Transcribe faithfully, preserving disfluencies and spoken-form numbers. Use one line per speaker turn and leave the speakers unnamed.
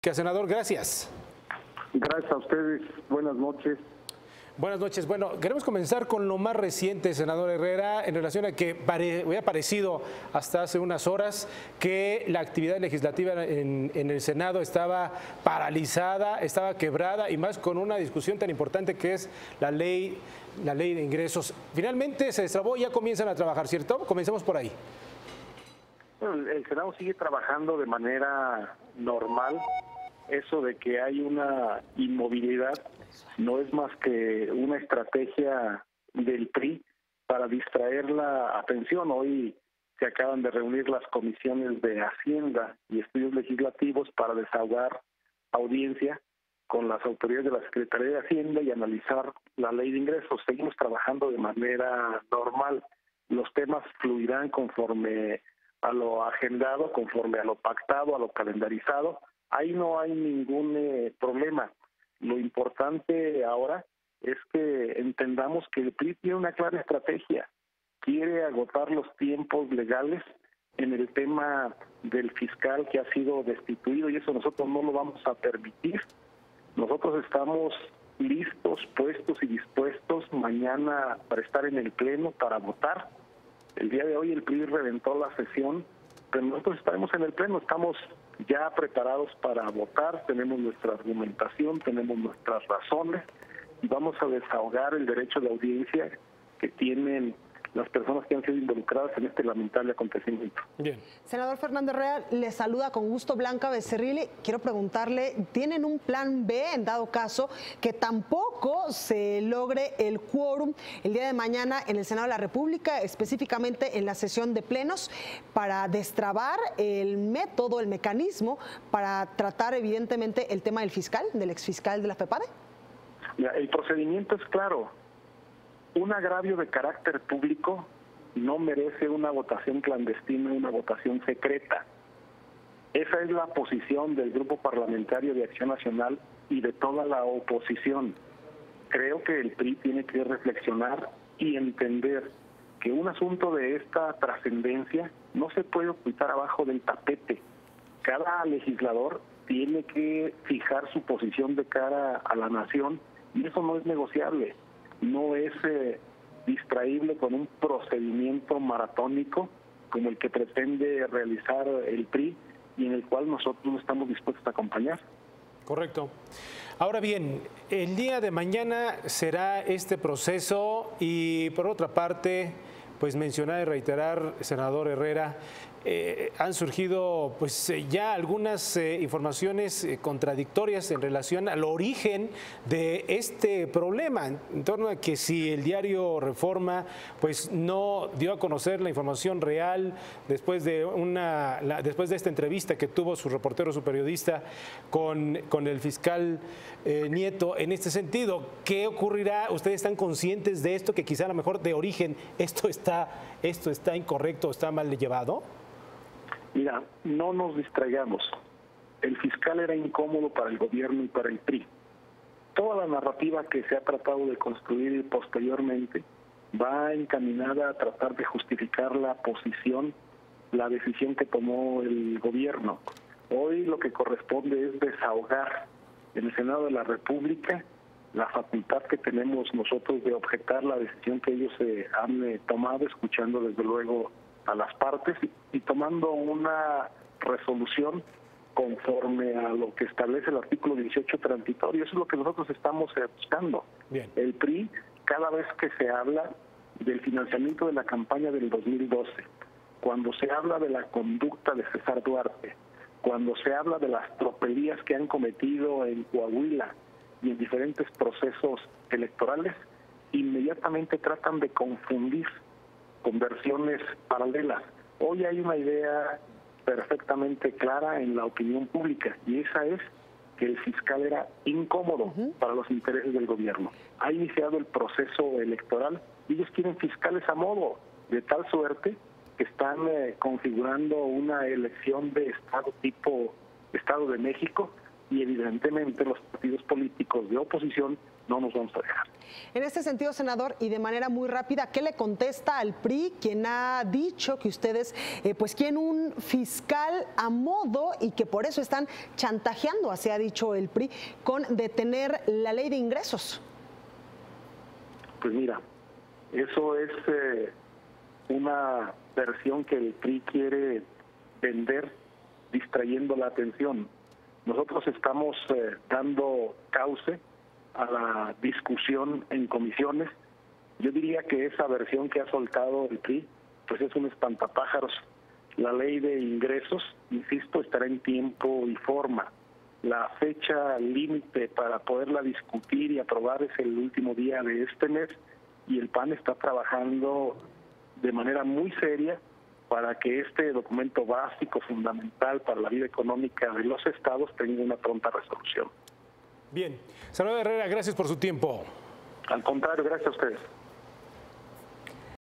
República. Senador, gracias.
Gracias a ustedes. Buenas noches.
Buenas noches. Bueno, queremos comenzar con lo más reciente, senador Herrera, en relación a que pare, había parecido hasta hace unas horas que la actividad legislativa en, en el Senado estaba paralizada, estaba quebrada, y más con una discusión tan importante que es la ley, la ley de ingresos. Finalmente se destrabó y ya comienzan a trabajar, ¿cierto? Comencemos por ahí.
Bueno, el Senado sigue trabajando de manera normal. Eso de que hay una inmovilidad no es más que una estrategia del P R I para distraer la atención. Hoy se acaban de reunir las comisiones de Hacienda y Estudios Legislativos para desahogar audiencia con las autoridades de la Secretaría de Hacienda y analizar la ley de ingresos. Seguimos trabajando de manera normal. Los temas fluirán conforme a lo agendado, conforme a lo pactado, a lo calendarizado. Ahí no hay ningún eh, problema. Lo importante ahora es que entendamos que el P R I tiene una clara estrategia. Quiere agotar los tiempos legales en el tema del fiscal que ha sido destituido, y eso nosotros no lo vamos a permitir. Nosotros estamos listos, puestos y dispuestos mañana para estar en el Pleno, para votar. El día de hoy el P R I reventó la sesión, pero nosotros estaremos en el Pleno, estamos ya preparados para votar, tenemos nuestra argumentación, tenemos nuestras razones y vamos a desahogar el derecho de audiencia que tienen las personas que han sido involucradas en este lamentable acontecimiento.
Bien. Senador Fernando Herrera, le saluda con gusto Blanca Becerril. Quiero preguntarle, ¿tienen un plan B en dado caso que tampoco se logre el quórum el día de mañana en el Senado de la República, específicamente en la sesión de plenos, para destrabar el método, el mecanismo para tratar evidentemente el tema del fiscal, del exfiscal de la FEPADE?
Mira, el procedimiento es claro. Un agravio de carácter público no merece una votación clandestina, una votación secreta. Esa es la posición del Grupo Parlamentario de Acción Nacional y de toda la oposición. Creo que el P R I tiene que reflexionar y entender que un asunto de esta trascendencia no se puede ocultar abajo del tapete. Cada legislador tiene que fijar su posición de cara a la nación y eso no es negociable. No es eh, distraíble con un procedimiento maratónico como el que pretende realizar el P R I y en el cual nosotros no estamos dispuestos a acompañar.
Correcto. Ahora bien, el día de mañana será este proceso y por otra parte, pues mencionar y reiterar, senador Herrera, eh, han surgido pues eh, ya algunas eh, informaciones eh, contradictorias en relación al origen de este problema, en, en torno a que si el diario Reforma pues no dio a conocer la información real después de una la, después de esta entrevista que tuvo su reportero, su periodista con, con el fiscal eh, Nieto. En este sentido, ¿qué ocurrirá? ¿Ustedes están conscientes de esto, que quizá a lo mejor de origen esto está, esto está incorrecto, está mal llevado?
Mira, no nos distraigamos. El fiscal era incómodo para el gobierno y para el P R I. Toda la narrativa que se ha tratado de construir posteriormente va encaminada a tratar de justificar la posición, la decisión que tomó el gobierno. Hoy lo que corresponde es desahogar en el Senado de la República la facultad que tenemos nosotros de objetar la decisión que ellos eh, han eh, tomado, escuchando desde luego a las partes y, y tomando una resolución conforme a lo que establece el artículo dieciocho transitorio. Eso es lo que nosotros estamos eh, buscando.
Bien.
El P R I, cada vez que se habla del financiamiento de la campaña del dos mil doce, cuando se habla de la conducta de César Duarte, cuando se habla de las tropelías que han cometido en Coahuila y en diferentes procesos electorales, inmediatamente tratan de confundir con versiones paralelas. Hoy hay una idea perfectamente clara en la opinión pública y esa es que el fiscal era incómodo uh-huh. para los intereses del gobierno. Ha iniciado el proceso electoral y ellos quieren fiscales a modo, de tal suerte que están eh, configurando una elección de Estado tipo Estado de México, y evidentemente los partidos políticos de oposición no nos vamos a dejar.
En este sentido, senador, y de manera muy rápida, ¿qué le contesta al P R I, quien ha dicho que ustedes eh, pues quieren un fiscal a modo y que por eso están chantajeando, así ha dicho el P R I, con detener la ley de ingresos?
Pues mira, eso es eh, una versión que el P R I quiere vender distrayendo la atención. Nosotros estamos eh, dando cauce a la discusión en comisiones. Yo diría que esa versión que ha soltado el P R I, pues es un espantapájaros. La ley de ingresos, insisto, estará en tiempo y forma. La fecha límite para poderla discutir y aprobar es el último día de este mes, y el P A N está trabajando de manera muy seria para que este documento básico, fundamental para la vida económica de los estados, tenga una pronta resolución.
Bien. Senador Herrera, gracias por su tiempo.
Al contrario, gracias a ustedes.